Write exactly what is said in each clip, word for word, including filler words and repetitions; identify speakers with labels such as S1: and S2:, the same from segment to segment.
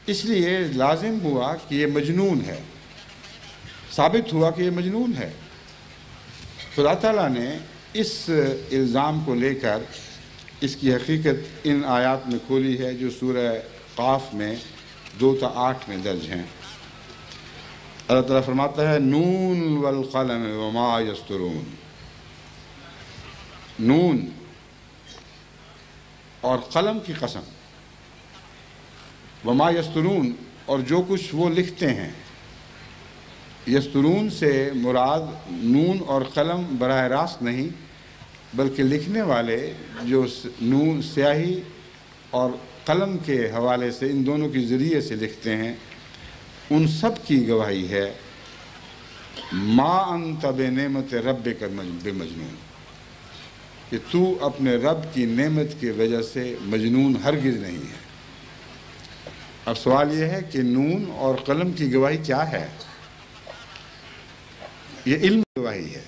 S1: اس لیے لازم ہوا کہ یہ مجنون ہے، ثابت ہوا کہ یہ مجنون ہے۔ خدا تعالیٰ نے اس الزام کو لے کر اس کی حقیقت ان آیات میں کھولی ہے جو سورہ قاف میں دو تا آٹھ میں درج ہیں۔ اللہ تعالیٰ فرماتا ہے نون والقلم وما یسطرون، نون اور قلم کی قسم، وما یسطرون اور جو کچھ وہ لکھتے ہیں۔ یسطرون سے مراد نون اور قلم براہ راست نہیں، بلکہ لکھنے والے جو نون سیاہی اور قلم کے حوالے سے ان دونوں کے ذریعے سے لکھتے ہیں، ان سب کی گواہی ہے ما انت بنعمت ربک بمجنون، کہ تو اپنے رب کی نعمت کی وجہ سے مجنون ہرگز نہیں ہے۔ اب سوال یہ ہے کہ نون اور قلم کی گواہی کیا ہے؟ یہ علم کی گواہی ہے۔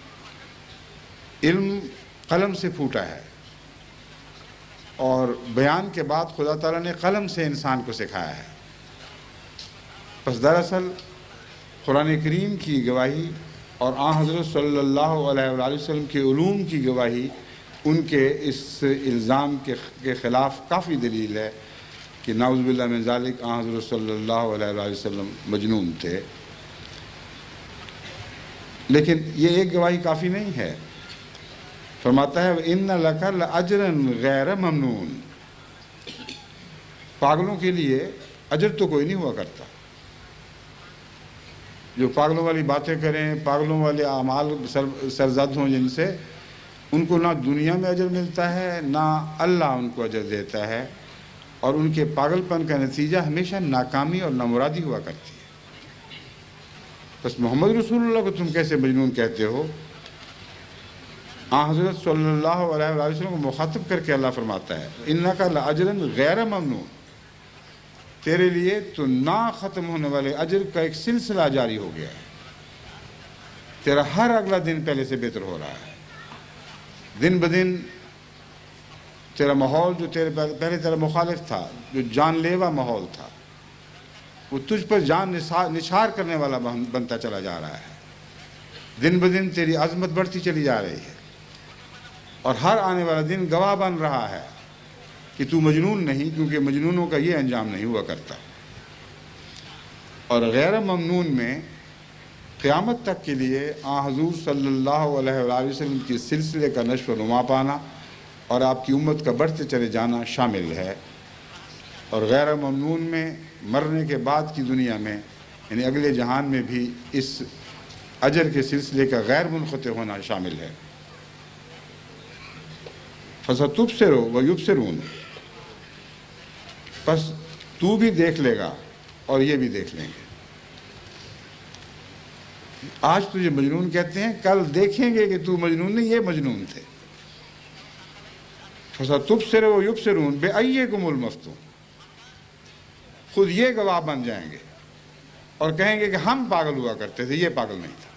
S1: علم قلم سے پھوٹا ہے، اور بیان کے بعد خدا تعالیٰ نے قلم سے انسان کو سکھایا ہے۔ پس دراصل قرآن کریم کی گواہی اور آن حضرت صلی اللہ علیہ وآلہ وسلم کے علوم کی گواہی ان کے اس الزام کے خلاف کافی دلیل ہے کہ نعوذ باللہ من ذالک آن حضرت صلی اللہ علیہ وآلہ وسلم مجنون تھے۔ لیکن یہ ایک گواہی کافی نہیں ہے۔ فرماتا ہے وَإِنَّ لَكَ لَأَجْرًا غَيْرَ مَمْنُونَ، پاگلوں کے لیے اجر تو کوئی نہیں ہوا کرتا۔ جو پاگلوں والی باتیں کریں، پاگلوں والے اعمال سرزد ہوں جن سے، ان کو نہ دنیا میں اجر ملتا ہے، نہ اللہ ان کو اجر دیتا ہے، اور ان کے پاگل پن کا نتیجہ ہمیشہ ناکامی اور نامرادی ہوا کرتی ہے۔ بس محمد رسول اللہ کو تم کیسے مجنون کہتے ہو؟ آن حضرت صلی اللہ علیہ وآلہ وسلم کو مخاطب کر کے اللہ فرماتا ہے اِنَّكَ لَأَجْرًا غَيْرَ مَمْنُونَ، تیرے لیے تو نہ ختم ہونے والے اجر کا ایک سلسلہ جاری ہو گیا ہے۔ تیرا ہر اگلا دن پہلے سے بہتر ہو رہا ہے۔ دن بدن تیرا ماحول جو تیرے پہلے تیرا مخالف تھا، جو جان لیوا ماحول تھا، وہ تجھ پر جان نچھار کرنے والا بنتا چلا جا رہا ہے۔ دن بدن تیری عظمت بڑھتی چلی جا رہی ہے، اور ہر آنے والا دن گواہ بن رہا ہے کہ تو مجنون نہیں، کیونکہ مجنونوں کا یہ انجام نہیں ہوا کرتا۔ اور غیر ممنون میں قیامت تک کے لیے آن حضور صلی اللہ علیہ وآلہ وسلم کے سلسلے کا نشو و نما پانا اور آپ کی امت کا بڑھتے چلے جانا شامل ہے۔ اور غیر ممنون میں مرنے کے بعد کی دنیا میں، یعنی اگلے جہان میں بھی اس اجر کے سلسلے کا غیر منقطع ہونا شامل ہے۔ فَسَتُبْصِرُ وَيُبْصِرُونَ، پس تو بھی دیکھ لے گا اور یہ بھی دیکھ لیں گے۔ آج تجھے مجنون کہتے ہیں، کل دیکھیں گے کہ تو مجنون نہیں، یہ مجنون تھے۔ فَسَتُبْصِرُ وَيُبْصِرُونَ بِأَيِّكُمُ الْمَفْتُونُ، خود یہ گواہ بن جائیں گے اور کہیں گے کہ ہم پاگل ہوا کرتے تھے، یہ پاگل نہیں تھا۔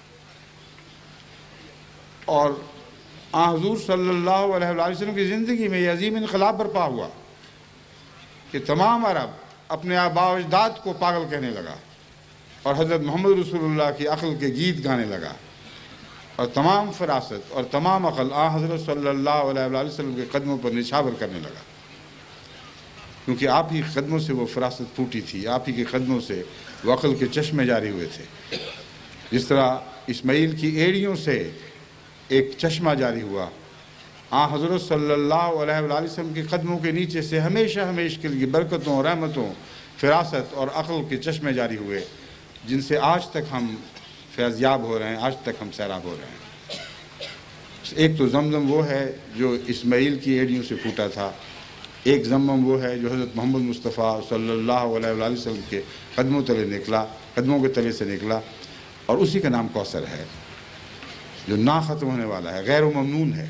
S1: اور آن حضور صلی اللہ علیہ وآلہ وسلم کی زندگی میں یہ عظیم انقلاب برپا ہوا کہ تمام عرب اپنے آباء و اجداد کو پاگل کہنے لگا، اور حضرت محمد رسول اللہ کی عقل کے گیت گانے لگا، اور تمام فراست اور تمام عقل آن حضرت صلی اللہ علیہ وآلہ وسلم کے قدموں پر نچھاور کرنے لگا، کیونکہ آپ ہی قدموں سے وہ فراست پھوٹی تھی، آپ ہی کے قدموں سے وہ عقل کے چشمے جاری ہوئے تھے۔ جس طرح اسماعیل کی ایڑیوں سے ایک چشمہ جاری ہوا، آن حضرت صلی اللہ علیہ وآلہ وسلم کے قدموں کے نیچے سے ہمیشہ ہمیشہ کے لیے برکتوں، رحمتوں، فراست اور عقل کے چشمے جاری ہوئے، جن سے آج تک ہم فیض یاب ہو رہے ہیں، آج تک ہم سیراب ہو رہے ہیں۔ ایک تو زمزم وہ ہے جو اسماعیل کی ایڑیوں سے پھوٹا تھا، ایک زمزم وہ ہے جو حضرت محمد مصطفیٰ صلی اللہ علیہ وآلہ وسلم کے قدموں تلے نکلا، قدموں کے تلے سے نکلا، اور اسی کا نام کوثر ہے جو نہ ختم ہونے والا ہے، غیر ممنون ہے۔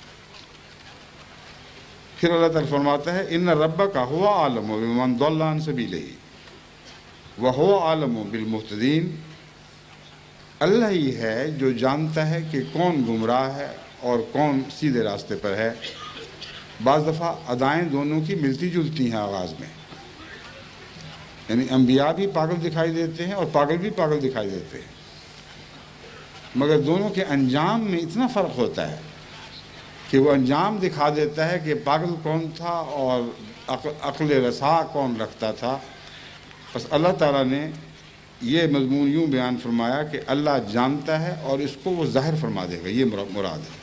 S1: پھر اللہ تعالیٰ فرماتا ہے ان ربک هو اعلم بمن ضل عن سبیلہ وهو اعلم بالمہتدین، اللہ ہی ہے جو جانتا ہے کہ کون گمراہ ہے اور کون سیدھے راستے پر ہے۔ بعض دفعہ ادائیں دونوں کی ملتی جلتی ہیں آغاز میں، یعنی انبیاء بھی پاگل دکھائی دیتے ہیں اور پاگل بھی پاگل دکھائی دیتے ہیں، مگر دونوں کے انجام میں اتنا فرق ہوتا ہے کہ وہ انجام دکھا دیتا ہے کہ پاگل کون تھا اور عقل رسا کون رکھتا تھا۔ بس اللہ تعالیٰ نے یہ مضمون یوں بیان فرمایا کہ اللہ جانتا ہے اور اس کو وہ ظاہر فرما دے گا، یہ مراد ہے۔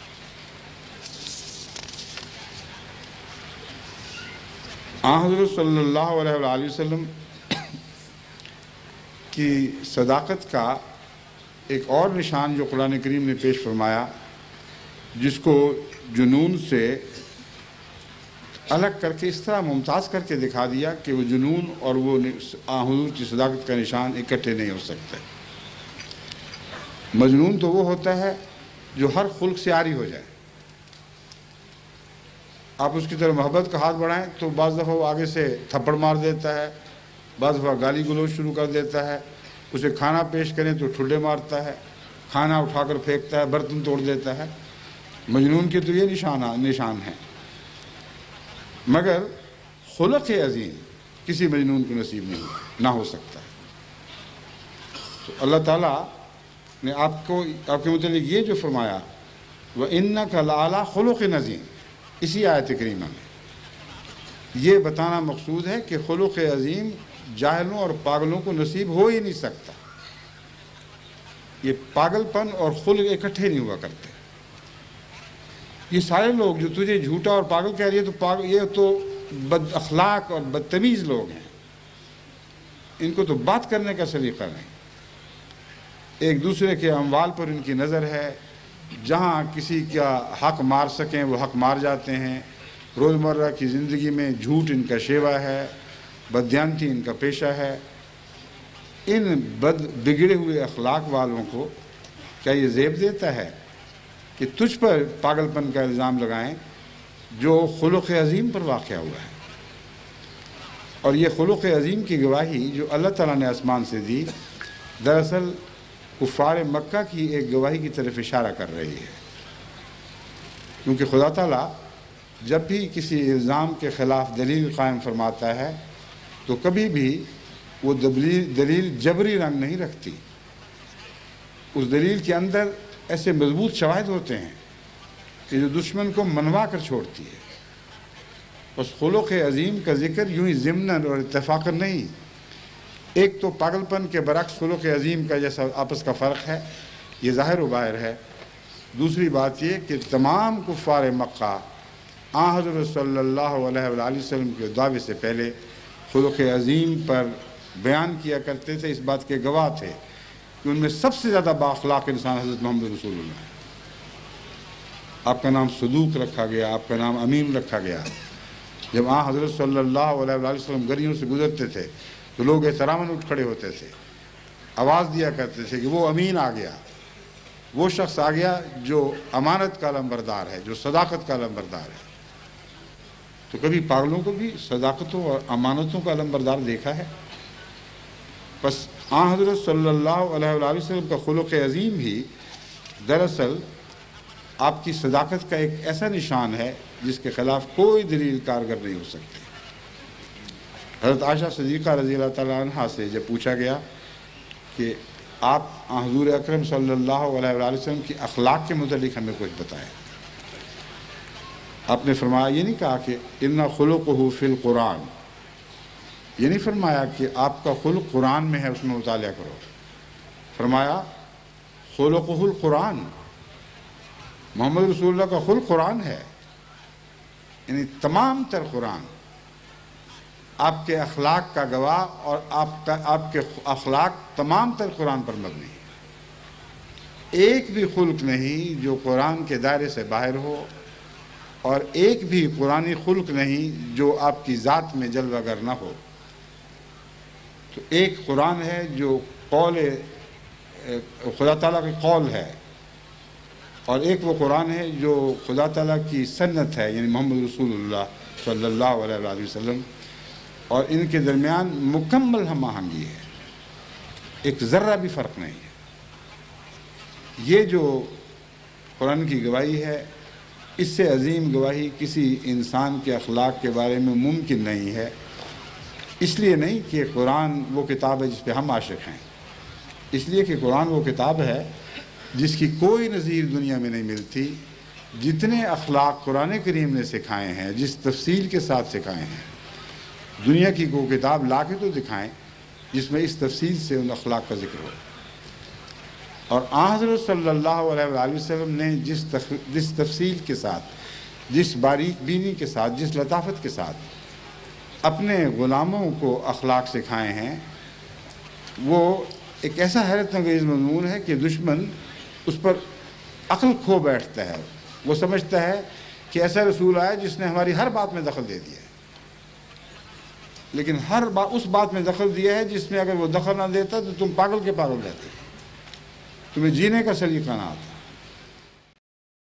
S1: آن حضرت صلی اللہ علیہ وآلہ وسلم کی صداقت کا ایک اور نشان جو قرآن کریم نے پیش فرمایا، جس کو جنون سے الگ کر کے اس طرح ممتاز کر کے دکھا دیا کہ وہ جنون اور وہ آن حضور کی صداقت کا نشان اکٹھے نہیں ہو سکتے۔ مجنون تو وہ ہوتا ہے جو ہر خلق سے عاری ہو جائے، آپ اس کی طرف محبت کا ہاتھ بڑھائیں تو بعض دفعہ وہ آگے سے تھپڑ مار دیتا ہے، بعض دفعہ گالی گلوچ شروع کر دیتا ہے، اسے کھانا پیش کریں تو ٹھڈے مارتا ہے، کھانا اٹھا کر پھینکتا ہے، برتن توڑ دیتا ہے۔ مجنون کے تو یہ نشان نشان ہیں، مگر خلق عظیم کسی مجنون کو نصیب نہیں نہ ہو سکتا۔ تو اللہ تعالیٰ نے آپ کو آپ کے متعلق یہ جو فرمایا وَإِنَّكَ لَعَلَىٰ خُلُقٍ عَظِيمٍ، اسی آیت کریمہ میں یہ بتانا مقصود ہے کہ خلق عظیم جاہلوں اور پاگلوں کو نصیب ہو ہی نہیں سکتا۔ یہ پاگل پن اور خلق اکٹھے نہیں ہوا کرتے۔ یہ سارے لوگ جو تجھے جھوٹا اور پاگل کہہ رہی ہے تو پاگل یہ تو بد اخلاق اور بدتمیز لوگ ہیں، ان کو تو بات کرنے کا سلیقہ نہیں، ایک دوسرے کے اموال پر ان کی نظر ہے، جہاں کسی کا حق مار سکیں وہ حق مار جاتے ہیں، روزمرہ کی زندگی میں جھوٹ ان کا شیوا ہے، بددیانتی ان کا پیشہ ہے۔ ان بد بگڑے ہوئے اخلاق والوں کو کیا یہ زیب دیتا ہے کہ تجھ پر پاگل پن کا الزام لگائیں جو خلق عظیم پر واقع ہوا ہے؟ اور یہ خلق عظیم کی گواہی جو اللہ تعالیٰ نے آسمان سے دی، دراصل کفار مکہ کی ایک گواہی کی طرف اشارہ کر رہی ہے، کیونکہ خدا تعالیٰ جب بھی کسی الزام کے خلاف دلیل قائم فرماتا ہے تو کبھی بھی وہ دلیل جبری رنگ نہیں رکھتی، اس دلیل کے اندر ایسے مضبوط شواہد ہوتے ہیں کہ جو دشمن کو منوا کر چھوڑتی ہے۔ بس خلق عظیم کا ذکر یوں ہی ضمناً اور اتفاقاً نہیں، ایک تو پاگل پن کے برعکس خلق عظیم کا جیسا آپس کا فرق ہے، یہ ظاہر و باہر ہے۔ دوسری بات یہ کہ تمام کفار مکہ آن حضرت صلی اللہ علیہ وآلہ وسلم کے دعوے سے پہلے خلق عظیم پر بیان کیا کرتے تھے، اس بات کے گواہ تھے کہ ان میں سب سے زیادہ بااخلاق انسان حضرت محمد رسول اللہ ہے۔ آپ کا نام صدوق رکھا گیا، آپ کا نام امین رکھا گیا۔ جب آن حضرت صلی اللہ علیہ وآلہ وسلم گلیوں سے گزرتے تھے تو لوگ احتراماً اٹھ کھڑے ہوتے تھے، آواز دیا کرتے تھے کہ وہ امین آ گیا، وہ شخص آ گیا جو امانت کا علمبردار ہے، جو صداقت کا علمبردار ہے۔ تو کبھی پاگلوں کو بھی صداقتوں اور امانتوں کا علمبردار دیکھا ہے؟ بس آن حضرت صلی اللہ علیہ وآلہ وسلم کا خلق عظیم ہی دراصل آپ کی صداقت کا ایک ایسا نشان ہے جس کے خلاف کوئی دلیل کارگر نہیں ہو سکتی۔ حضرت عائشہ صدیقہ رضی اللہ تعالیٰ عنہ سے جب پوچھا گیا کہ آپ حضور اکرم صلی اللہ علیہ وآلہ وسلم کی اخلاق کے متعلق ہمیں کچھ بتائیں، آپ نے فرمایا، یہ نہیں کہا کہ ان خلقہ فی القرآن، یہ نہیں فرمایا کہ آپ کا خلق قرآن میں ہے اس میں مطالعہ کرو، فرمایا خلقہ القرآن، محمد رسول اللہ کا خلق قرآن ہے، یعنی تمام تر قرآن آپ کے اخلاق کا گواہ، اور آپ کا آپ کے اخلاق تمام تر قرآن پر مبنی ہے۔ ایک بھی خلق نہیں جو قرآن کے دائرے سے باہر ہو، اور ایک بھی قرآنی خلق نہیں جو آپ کی ذات میں جلوہ گر نہ ہو۔ تو ایک قرآن ہے جو قول خدا تعالیٰ کی قول ہے، اور ایک وہ قرآن ہے جو خدا تعالیٰ کی سنت ہے، یعنی محمد رسول اللہ صلی اللہ علیہ وآلہ وسلم، اور ان کے درمیان مکمل ہم آہنگی ہے، ایک ذرہ بھی فرق نہیں ہے۔ یہ جو قرآن کی گواہی ہے، اس سے عظیم گواہی کسی انسان کے اخلاق کے بارے میں ممکن نہیں ہے۔ اس لیے نہیں کہ قرآن وہ کتاب ہے جس پہ ہم عاشق ہیں، اس لیے کہ قرآن وہ کتاب ہے جس کی کوئی نظیر دنیا میں نہیں ملتی۔ جتنے اخلاق قرآن کریم نے سکھائے ہیں، جس تفصیل کے ساتھ سکھائے ہیں، دنیا کی کوئی کتاب لا کے تو دکھائیں جس میں اس تفصیل سے ان اخلاق کا ذکر ہو۔ اور آن حضرت صلی اللہ علیہ وآلہ وسلم نے جس تخ... جس تفصیل کے ساتھ، جس باریک بینی کے ساتھ، جس لطافت کے ساتھ اپنے غلاموں کو اخلاق سکھائے ہیں، وہ ایک ایسا حیرت انگیز مضمون ہے کہ دشمن اس پر عقل کھو بیٹھتا ہے۔ وہ سمجھتا ہے کہ ایسا رسول آیا جس نے ہماری ہر بات میں دخل دے دیا ہے، لیکن ہر بات اس بات میں دخل دیا ہے جس میں اگر وہ دخل نہ دیتا تو تم پاگل کے پاگل رہتے، تمہیں جینے کا سلیقہ نہ آتا۔